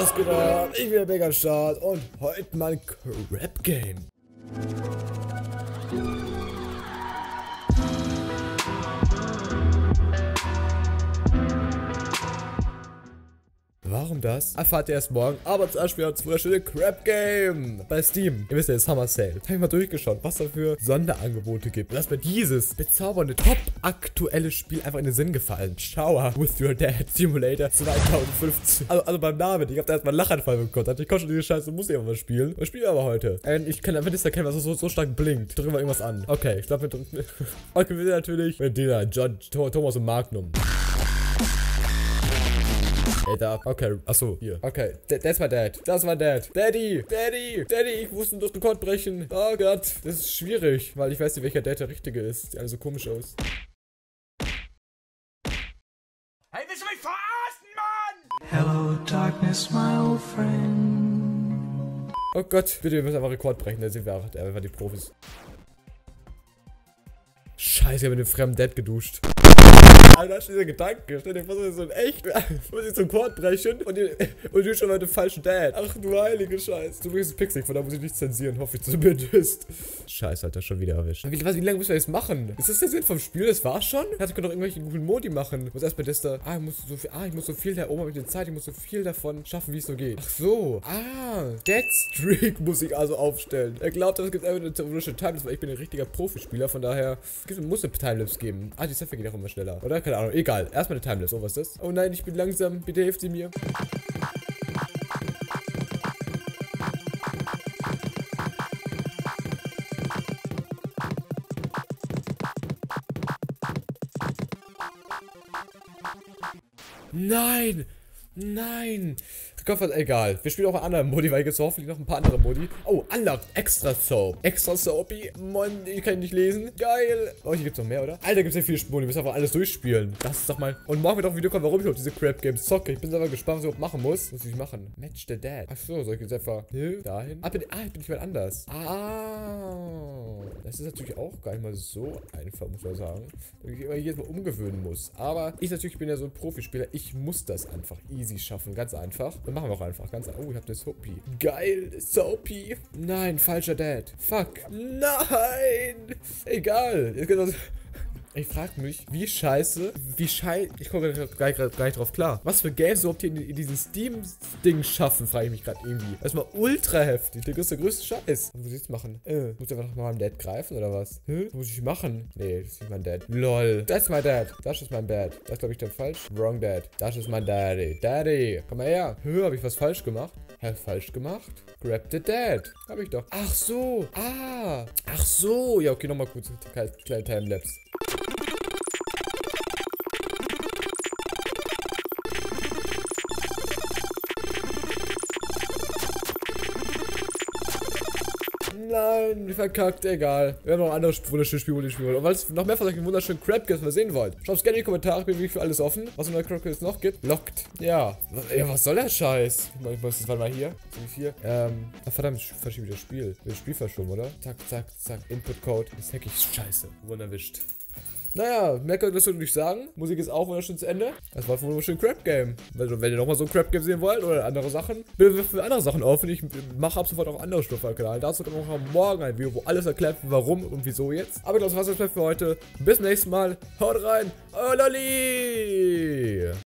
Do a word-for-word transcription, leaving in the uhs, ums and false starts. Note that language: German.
Was geht ab? Ich bin der Mega Start und heute mal Crap Game. Warum das? Erfahrt ihr erst morgen, aber zuerst wieder das wunderschöne Crap Game bei Steam. Ihr wisst ja, das Summer Sale. Hab ich mal durchgeschaut, was da für Sonderangebote gibt. Lass mir dieses bezaubernde, top aktuelle Spiel einfach in den Sinn gefallen. Shower with Your Dad Simulator zweitausendfünfzehn. Also, also beim Namen, ich hab da erstmal einen Lachanfall bekommen. Ich konnte schon diese Scheiße, muss ich aber mal spielen. Und spiele aber heute. Und ich kann einfach nicht erkennen, was so, so stark blinkt. Drücken wir irgendwas an. Okay, ich glaube, wir drücken. Okay, wir sind natürlich mit Dina, John, Thomas und Magnum. Ey, da. Okay. Achso, hier. Okay. That's my dad. Das war Dad. Daddy. Daddy. Daddy. Ich muss einen Rekord brechen. Oh Gott. Das ist schwierig, weil ich weiß nicht, welcher Dad der richtige ist. Sieht alle so komisch aus. Hey, willst du mich verarschen, Mann? Hello, darkness, my old friend. Oh Gott. Bitte, wir müssen einfach Rekord brechen. Da sind wir einfach, einfach die Profis. Scheiße, ich habe mit dem fremden Dad geduscht. Alter, das ist dieser Gedanke. Stell dir vor, so ein echt, muss ich zum Rekord brechen und, die, und du schon mal den falschen Dad. Ach du heilige Scheiße. Du bist Pixel, von da muss ich nicht zensieren, hoffe ich zumindest. Scheiße, Alter, schon wieder erwischt. Wie, was, wie lange müssen wir das machen? Ist das der Sinn vom Spiel? Das war's schon? Ich hatte doch irgendwelche guten Modi machen. Ich muss erst bei das da. Ah, ich muss so viel. Ah, ich muss so viel da oben mit der Zeit. Ich muss so viel davon schaffen, wie es so geht. Ach so. Ah, Dead Streak muss ich also aufstellen. Er glaubt, es gibt einfach eine theoretische Timelapse, weil ich bin ein richtiger Profispieler. Von daher es muss eine Timelapse geben. Ah, die Zeit geht auch immer schneller. Oder? Keine Ahnung. Egal. Erstmal eine Timelapse. Oh, was ist das? Oh nein, ich bin langsam. Bitte hilft sie mir. Nein! Nein! Kopf, egal. Wir spielen auch einen anderen Modi, weil jetzt hoffentlich noch ein paar andere Modi. Oh, Unlocked. Extra Soap. Extra Soapy. Mann, ich kann nicht lesen. Geil. Oh, hier gibt's noch mehr, oder? Alter, gibt's ja viele Modi. Wir müssen einfach alles durchspielen. Das ist doch mal. Und morgen wird auch ein Video kommen, warum ich überhaupt diese Crap Games zocke. Ich bin selber gespannt, was ich überhaupt machen muss. Was muss ich machen? Match the Dad. Ach so, soll ich jetzt einfach hier, dahin? Ah, bin, ah, bin ich mal anders. Ah. Das ist natürlich auch gar nicht mal so einfach, muss man sagen. Dass ich immer jedes Mal umgewöhnen muss. Aber ich natürlich bin ja so ein Profispieler. Ich muss das einfach easy schaffen. Ganz einfach. Dann machen wir auch einfach. Ganz einfach. Oh, ich hab das Soapy. Geil. Soapy. Nein, falscher Dad. Fuck. Nein. Egal. Jetzt geht das. Ich frag mich, wie scheiße, wie scheiße, ich komme gleich, gleich, gleich drauf klar. Was für Games überhaupt hier in, in diesen Steam-Ding schaffen, frage ich mich gerade irgendwie. Das ist mal ultra heftig, der größte, größte Scheiß. Was muss ich jetzt machen? Äh, muss ich einfach mal meinem Dad greifen oder was? Hä? Was muss ich machen? Nee, das ist nicht mein Dad. Lol. Das ist mein Dad. Das ist mein Dad. Das ist, glaube ich, dann falsch. Wrong Dad. Das ist mein Daddy. Daddy. Komm mal her. Hä, habe ich was falsch gemacht? Hä, falsch gemacht? Grab the Dad. Hab ich doch. Ach so. Ah. Ach so. Ja, okay, nochmal kurz. Kleine Timelapse. Nein, wie verkackt, egal. Wir haben noch ein anderes wunderschönes Spiel, wo ich spielen. Und weil es noch mehr von solchen wunderschönen Crap Games mal sehen wollt, schaut gerne in die Kommentare, ich bin wirklich für alles offen. Was in der Crap Games noch gibt. Locked. Ja. Ja, was soll der Scheiß? Ich muss das mal hier. hier. Ähm. Ach, verdammt, ich verschiebe das Spiel. Das Spiel verschoben, oder? Zack, zack, zack. Input Code. Das hack ich. Scheiße. Wurden erwischt. Naja, mehr könnt ihr dazu nicht sagen. Musik ist auch wunderschön zu Ende. Das war ein wunderschön Crap Game. Also, wenn ihr nochmal so ein Crap Game sehen wollt oder andere Sachen, bin ich für andere Sachen offen. Ich mache ab sofort auch andere Stoffe auf dem Kanal. Dazu kommt auch morgen ein Video, wo alles erklärt wird, warum und wieso jetzt. Aber das war's jetzt für heute. Bis zum nächsten Mal. Haut rein. Euer Lolli.